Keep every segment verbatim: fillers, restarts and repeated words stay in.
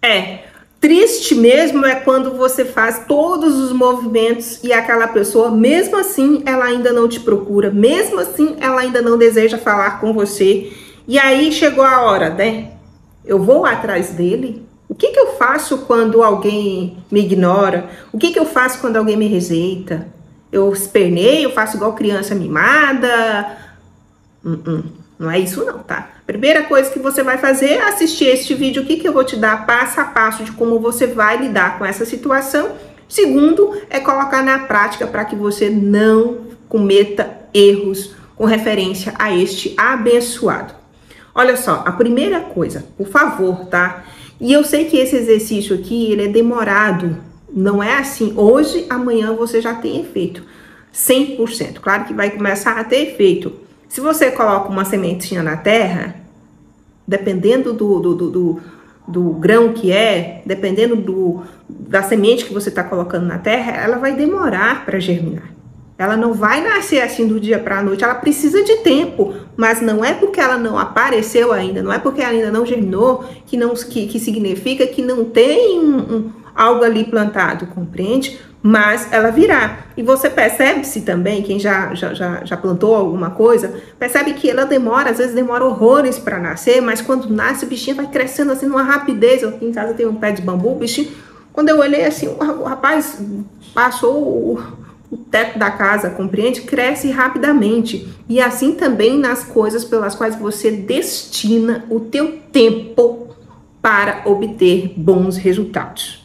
É, triste mesmo é quando você faz todos os movimentos e aquela pessoa, mesmo assim, ela ainda não te procura, mesmo assim, ela ainda não deseja falar com você. E aí chegou a hora, né? Eu vou atrás dele? O que que eu faço quando alguém me ignora? O que que eu faço quando alguém me rejeita? Eu esperneio, eu faço igual criança mimada? Uh -uh. Não é isso não, tá? Primeira coisa que você vai fazer é assistir este vídeo aqui que eu vou te dar passo a passo de como você vai lidar com essa situação. Segundo, é colocar na prática para que você não cometa erros com referência a este abençoado. Olha só, a primeira coisa, por favor, tá? E eu sei que esse exercício aqui, ele é demorado. Não é assim, hoje, amanhã você já tem efeito. cem por cento. Claro que vai começar a ter efeito. Se você coloca uma sementinha na terra, dependendo do, do, do, do, do grão que é, dependendo do, da semente que você está colocando na terra, ela vai demorar para germinar. Ela não vai nascer assim do dia para a noite, ela precisa de tempo, mas não é porque ela não apareceu ainda, não é porque ela ainda não germinou, que, não, que, que significa que não tem um, um, algo ali plantado, compreende? Mas ela virá. E você percebe-se também, quem já, já, já, já plantou alguma coisa, percebe que ela demora, às vezes demora horrores para nascer, mas quando nasce o bichinho vai crescendo assim numa rapidez. Eu aqui em casa tem um pé de bambu, o bichinho, quando eu olhei assim, o rapaz passou o, o teto da casa, compreende? Cresce rapidamente. E assim também nas coisas pelas quais você destina o teu tempo para obter bons resultados.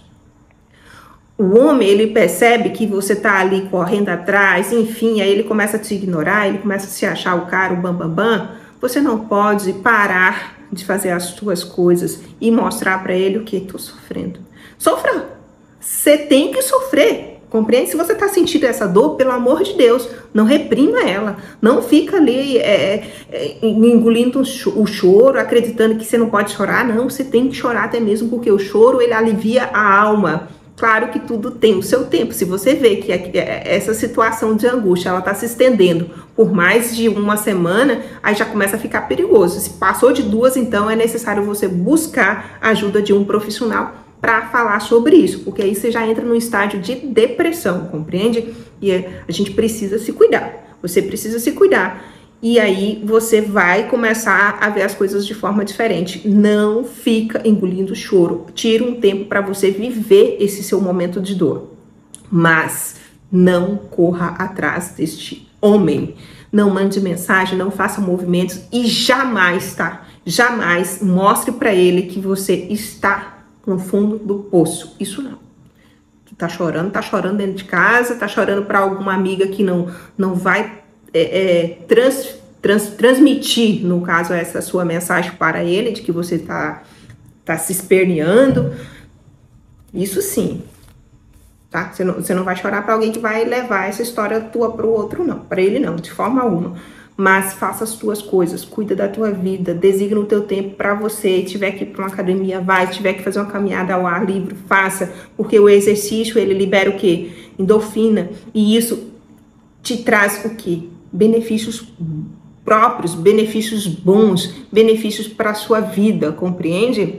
O homem, ele percebe que você tá ali correndo atrás, enfim, aí ele começa a te ignorar, ele começa a se achar o cara, o bambambam. Bam, bam. Você não pode parar de fazer as suas coisas e mostrar para ele o que tô sofrendo. Sofra! Você tem que sofrer, compreende? Se você tá sentindo essa dor, pelo amor de Deus, não reprima ela. Não fica ali é, é, engolindo o choro, acreditando que você não pode chorar. Não, você tem que chorar até mesmo, porque o choro, ele alivia a alma. Claro que tudo tem o seu tempo. Se você vê que essa situação de angústia, ela está se estendendo por mais de uma semana, aí já começa a ficar perigoso. Se passou de duas, então é necessário você buscar a ajuda de um profissional para falar sobre isso, porque aí você já entra num estágio de depressão, compreende? E a gente precisa se cuidar. Você precisa se cuidar. E aí você vai começar a ver as coisas de forma diferente. Não fica engolindo choro. Tira um tempo para você viver esse seu momento de dor. Mas não corra atrás deste homem. Não mande mensagem, não faça movimentos e jamais, tá? Jamais mostre para ele que você está no fundo do poço. Isso não. Tu tá chorando, tá chorando dentro de casa, tá chorando para alguma amiga que não, não vai... É, é, trans, trans, transmitir, no caso, essa sua mensagem para ele, de que você tá, tá se esperneando. Isso sim, tá? Você não, você não vai chorar para alguém que vai levar essa história tua para o outro, não. Para ele, não, de forma alguma. Mas faça as tuas coisas, cuida da tua vida, designa o teu tempo para você. Se tiver que ir para uma academia, vai. Se tiver que fazer uma caminhada ao ar livre, faça. Porque o exercício, ele libera o quê? Endorfina. E isso te traz o quê? Benefícios próprios, benefícios bons, benefícios para a sua vida, compreende?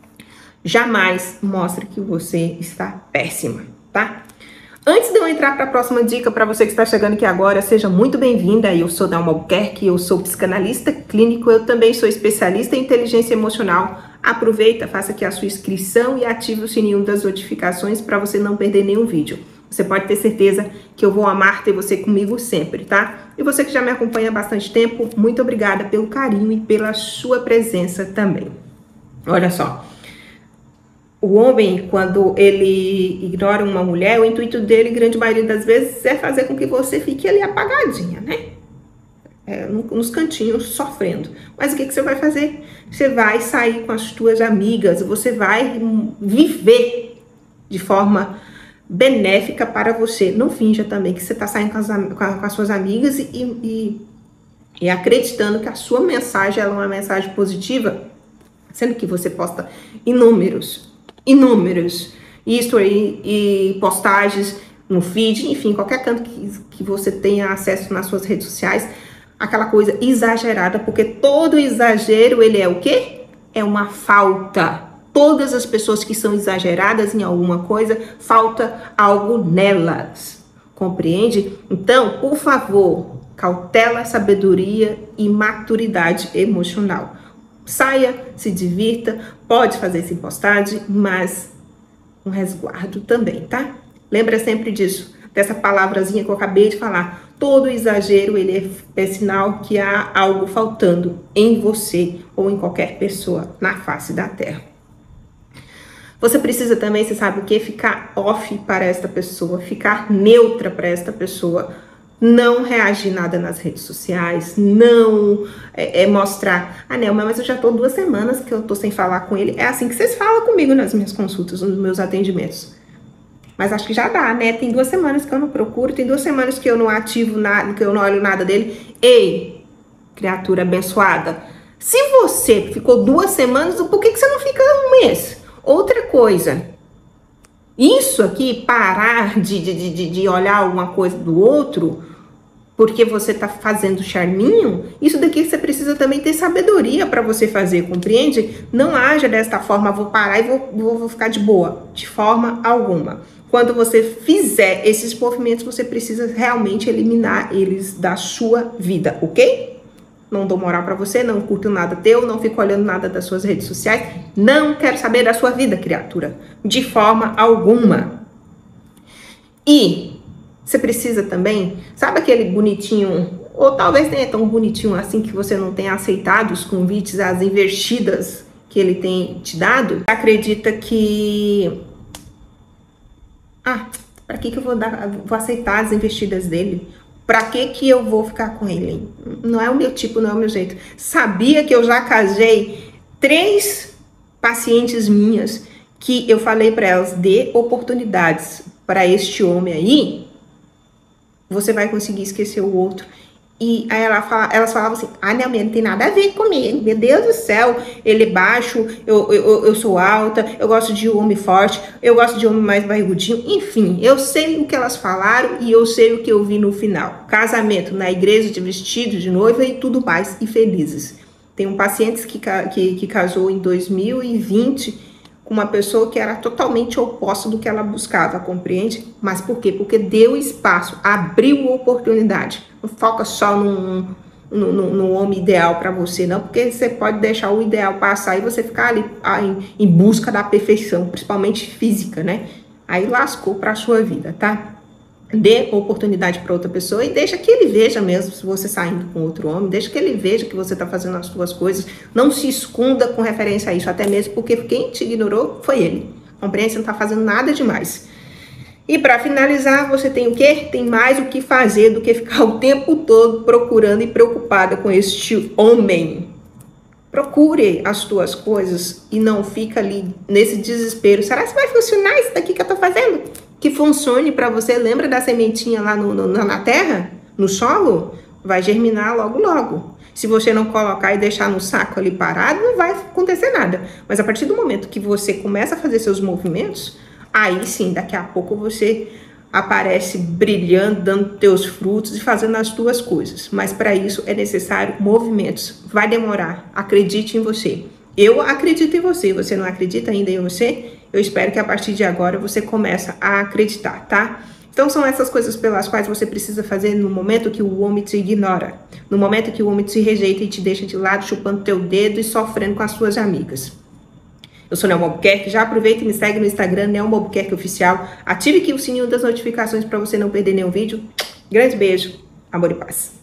Jamais mostre que você está péssima, tá? Antes de eu entrar para a próxima dica, para você que está chegando aqui agora, seja muito bem-vinda. Eu sou Dalma Albuquerque, eu sou psicanalista clínico, eu também sou especialista em inteligência emocional. Aproveita, faça aqui a sua inscrição e ative o sininho das notificações para você não perder nenhum vídeo. Você pode ter certeza que eu vou amar ter você comigo sempre, tá? E você que já me acompanha há bastante tempo, muito obrigada pelo carinho e pela sua presença também. Olha só, o homem, quando ele ignora uma mulher, o intuito dele, grande maioria das vezes, é fazer com que você fique ali apagadinha, né? É, nos cantinhos, sofrendo. Mas o que, que você vai fazer? Você vai sair com as suas amigas, você vai viver de forma benéfica para você. Não finja também que você está saindo com as, com as suas amigas e, e, e acreditando que a sua mensagem ela é uma mensagem positiva, sendo que você posta inúmeros, inúmeros isso aí, e postagens no feed, enfim, qualquer canto que, que você tenha acesso nas suas redes sociais, aquela coisa exagerada, porque todo exagero, ele é o quê? É uma falta Todas as pessoas que são exageradas em alguma coisa, falta algo nelas. Compreende? Então, por favor, cautela, sabedoria e maturidade emocional. Saia, se divirta, pode fazer essa postagem, mas um resguardo também, tá? Lembra sempre disso, dessa palavrazinha que eu acabei de falar. Todo exagero, ele é, é sinal que há algo faltando em você ou em qualquer pessoa na face da terra. Você precisa também, você sabe o que? Ficar off para esta pessoa, ficar neutra para esta pessoa. Não reagir nada nas redes sociais, não é, é mostrar, ah, Nelma, mas eu já tô duas semanas que eu tô sem falar com ele. É assim que vocês falam comigo nas minhas consultas, nos meus atendimentos. Mas acho que já dá, né? Tem duas semanas que eu não procuro, tem duas semanas que eu não ativo nada, que eu não olho nada dele. Ei, criatura abençoada, se você ficou duas semanas, por que, que você não fica um mês? Outra coisa, isso aqui, parar de, de, de, de olhar uma coisa do outro, porque você tá fazendo charminho, isso daqui você precisa também ter sabedoria para você fazer, compreende? Não haja desta forma, vou parar e vou, vou, vou ficar de boa, de forma alguma. Quando você fizer esses movimentos, você precisa realmente eliminar eles da sua vida, ok? Não dou moral pra você, não curto nada teu, não fico olhando nada das suas redes sociais. Não quero saber da sua vida, criatura. De forma alguma. E você precisa também, sabe aquele bonitinho, ou talvez nem é tão bonitinho assim que você não tenha aceitado os convites, as investidas que ele tem te dado? Acredita que... Ah, pra que que eu vou, dar, vou aceitar as investidas dele? Pra que que eu vou ficar com ele? Não é o meu tipo, não é o meu jeito. Sabia que eu já casei três pacientes minhas que eu falei para elas, dê oportunidades para este homem aí, você vai conseguir esquecer o outro. E aí ela fala, elas falavam assim, ah, não, não tem nada a ver comigo, meu Deus do céu, ele é baixo, eu, eu, eu sou alta, eu gosto de homem forte, eu gosto de homem mais barrigudinho, enfim, eu sei o que elas falaram e eu sei o que eu vi no final. Casamento na igreja de vestido de noiva e tudo mais, e felizes. Tem um paciente que, que, que casou em dois mil e vinte com uma pessoa que era totalmente oposta do que ela buscava, compreende? Mas por quê? Porque deu espaço, abriu oportunidade. Não foca só num, num, num homem ideal para você, não, porque você pode deixar o ideal passar e você ficar ali ah, em, em busca da perfeição, principalmente física, né? Aí lascou para a sua vida, tá? Dê oportunidade para outra pessoa e deixa que ele veja mesmo se você saindo com outro homem, deixa que ele veja que você está fazendo as suas coisas, não se esconda com referência a isso, até mesmo porque quem te ignorou foi ele, compreende? Você não está fazendo nada demais. E para finalizar, você tem o quê? Tem mais o que fazer do que ficar o tempo todo procurando e preocupada com este homem. Procure as tuas coisas e não fica ali nesse desespero. Será que vai funcionar isso daqui que eu tô fazendo? Que funcione para você. Lembra da sementinha lá no, no, na terra? No solo? Vai germinar logo logo. Se você não colocar e deixar no saco ali parado, não vai acontecer nada. Mas a partir do momento que você começa a fazer seus movimentos, aí sim, daqui a pouco você aparece brilhando, dando teus frutos e fazendo as tuas coisas. Mas para isso é necessário movimentos. Vai demorar. Acredite em você. Eu acredito em você. Você não acredita ainda em você? Eu espero que a partir de agora você comece a acreditar, tá? Então são essas coisas pelas quais você precisa fazer no momento que o homem te ignora. No momento que o homem te rejeita e te deixa de lado, chupando teu dedo e sofrendo com as suas amigas. Eu sou Nelma Albuquerque, já aproveita e me segue no Instagram, Nelma Albuquerque Oficial. Ative aqui o sininho das notificações para você não perder nenhum vídeo. Grande beijo, amor e paz.